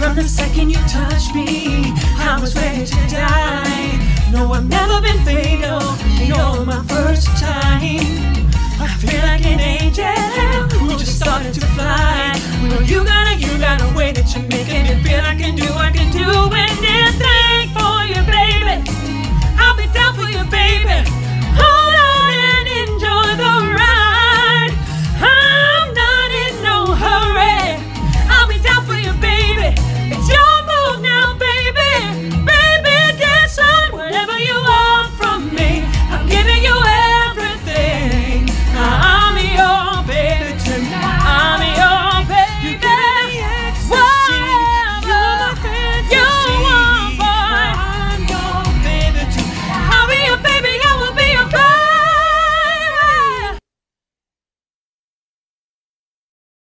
From the second you touched me, I was ready to die. No, I've never been fatal, you're my first time. I feel like an angel who just started to fly. Well, you got a way that you're making me feel I can do it.